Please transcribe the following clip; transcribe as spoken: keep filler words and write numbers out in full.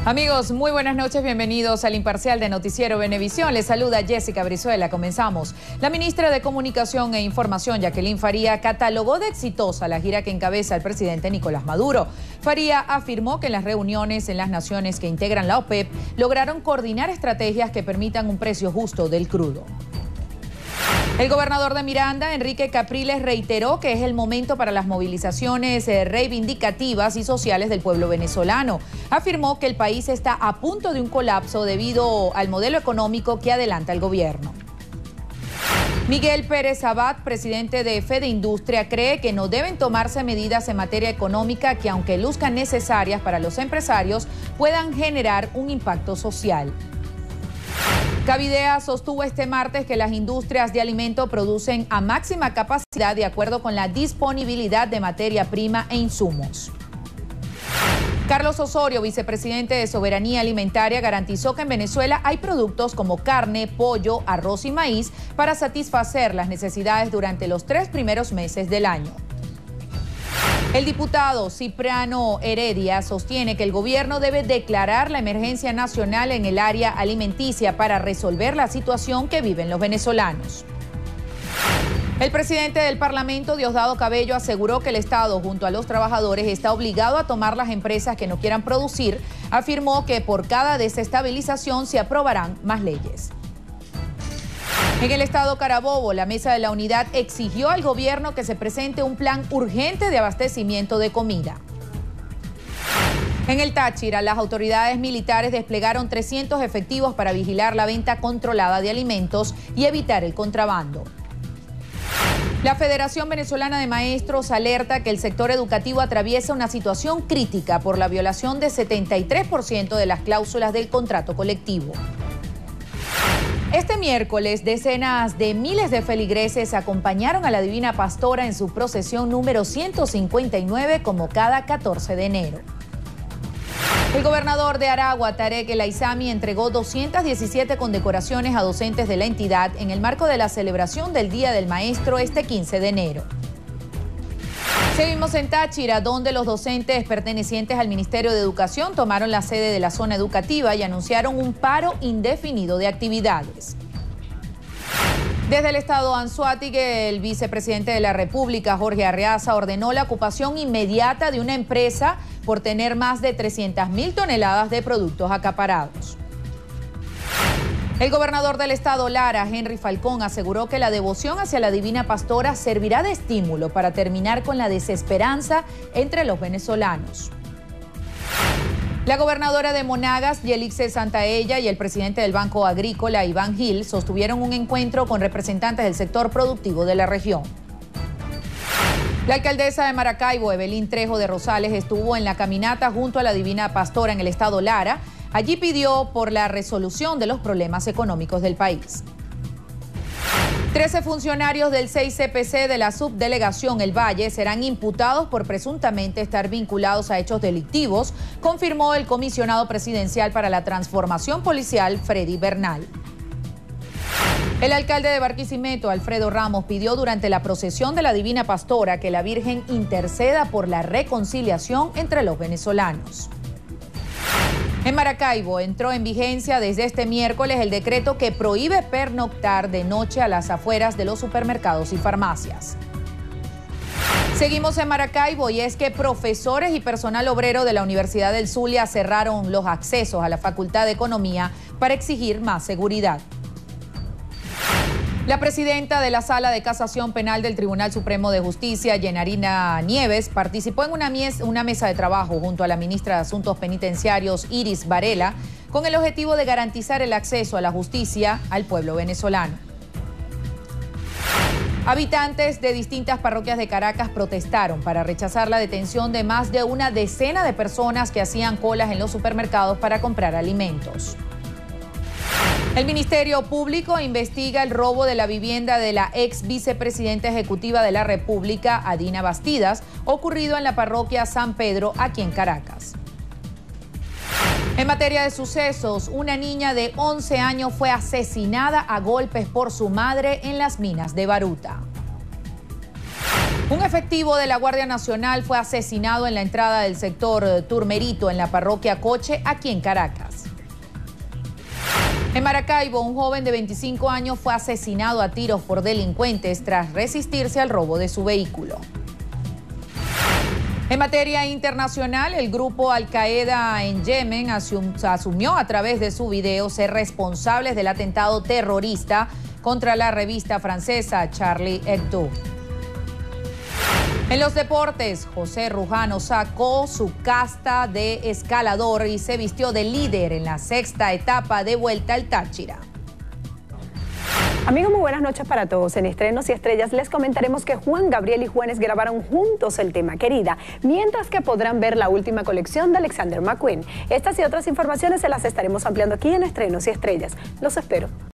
Amigos, muy buenas noches, bienvenidos al Imparcial de Noticiero Venevisión. Les saluda Jessica Brizuela. Comenzamos. La ministra de Comunicación e Información, Jacqueline Faría, catalogó de exitosa la gira que encabeza el presidente Nicolás Maduro. Faría afirmó que en las reuniones en las naciones que integran la OPEP lograron coordinar estrategias que permitan un precio justo del crudo. El gobernador de Miranda, Enrique Capriles, reiteró que es el momento para las movilizaciones reivindicativas y sociales del pueblo venezolano. Afirmó que el país está a punto de un colapso debido al modelo económico que adelanta el gobierno. Miguel Pérez Abad, presidente de Fede Industria, cree que no deben tomarse medidas en materia económica que, aunque luzcan necesarias para los empresarios, puedan generar un impacto social. Cavidea sostuvo este martes que las industrias de alimento producen a máxima capacidad de acuerdo con la disponibilidad de materia prima e insumos. Carlos Osorio, vicepresidente de Soberanía Alimentaria, garantizó que en Venezuela hay productos como carne, pollo, arroz y maíz para satisfacer las necesidades durante los tres primeros meses del año. El diputado Cipriano Heredia sostiene que el gobierno debe declarar la emergencia nacional en el área alimenticia para resolver la situación que viven los venezolanos. El presidente del Parlamento, Diosdado Cabello, aseguró que el Estado, junto a los trabajadores, está obligado a tomar las empresas que no quieran producir. Afirmó que por cada desestabilización se aprobarán más leyes. En el estado Carabobo, la Mesa de la Unidad exigió al gobierno que se presente un plan urgente de abastecimiento de comida. En el Táchira, las autoridades militares desplegaron trescientos efectivos para vigilar la venta controlada de alimentos y evitar el contrabando. La Federación Venezolana de Maestros alerta que el sector educativo atraviesa una situación crítica por la violación de setenta y tres por ciento de las cláusulas del contrato colectivo. Este miércoles, decenas de miles de feligreses acompañaron a la Divina Pastora en su procesión número ciento cincuenta y nueve como cada catorce de enero. El gobernador de Aragua, Tarek El Aizami, entregó doscientas diecisiete condecoraciones a docentes de la entidad en el marco de la celebración del Día del Maestro este quince de enero. Seguimos en Táchira, donde los docentes pertenecientes al Ministerio de Educación tomaron la sede de la zona educativa y anunciaron un paro indefinido de actividades. Desde el estado Anzoátegui, el vicepresidente de la República, Jorge Arreaza, ordenó la ocupación inmediata de una empresa por tener más de trescientas mil toneladas de productos acaparados. El gobernador del estado Lara, Henry Falcón, aseguró que la devoción hacia la Divina Pastora servirá de estímulo para terminar con la desesperanza entre los venezolanos. La gobernadora de Monagas, Yelixe Santaella, y el presidente del Banco Agrícola, Iván Gil, sostuvieron un encuentro con representantes del sector productivo de la región. La alcaldesa de Maracaibo, Evelyn Trejo de Rosales, estuvo en la caminata junto a la Divina Pastora en el estado Lara. Allí pidió por la resolución de los problemas económicos del país. Trece funcionarios del seis C P C de la subdelegación El Valle serán imputados por presuntamente estar vinculados a hechos delictivos, confirmó el comisionado presidencial para la transformación policial, Freddy Bernal. El alcalde de Barquisimeto, Alfredo Ramos, pidió durante la procesión de la Divina Pastora que la Virgen interceda por la reconciliación entre los venezolanos. En Maracaibo entró en vigencia desde este miércoles el decreto que prohíbe pernoctar de noche a las afueras de los supermercados y farmacias. Seguimos en Maracaibo y es que profesores y personal obrero de la Universidad del Zulia cerraron los accesos a la Facultad de Economía para exigir más seguridad. La presidenta de la Sala de Casación Penal del Tribunal Supremo de Justicia, Yenarina Nieves, participó en una, mies, una mesa de trabajo junto a la ministra de Asuntos Penitenciarios, Iris Varela, con el objetivo de garantizar el acceso a la justicia al pueblo venezolano. Habitantes de distintas parroquias de Caracas protestaron para rechazar la detención de más de una decena de personas que hacían colas en los supermercados para comprar alimentos. El Ministerio Público investiga el robo de la vivienda de la ex vicepresidenta ejecutiva de la República, Adina Bastidas, ocurrido en la parroquia San Pedro, aquí en Caracas. En materia de sucesos, una niña de once años fue asesinada a golpes por su madre en las minas de Baruta. Un efectivo de la Guardia Nacional fue asesinado en la entrada del sector Turmerito, en la parroquia Coche, aquí en Caracas. En Maracaibo, un joven de veinticinco años fue asesinado a tiros por delincuentes tras resistirse al robo de su vehículo. En materia internacional, el grupo Al-Qaeda en Yemen asumió a través de su video ser responsables del atentado terrorista contra la revista francesa Charlie Hebdo. En los deportes, José Rujano sacó su casta de escalador y se vistió de líder en la sexta etapa de Vuelta al Táchira. Amigos, muy buenas noches para todos. En Estrenos y Estrellas les comentaremos que Juan Gabriel y Juanes grabaron juntos el tema Querida, mientras que podrán ver la última colección de Alexander McQueen. Estas y otras informaciones se las estaremos ampliando aquí en Estrenos y Estrellas. Los espero.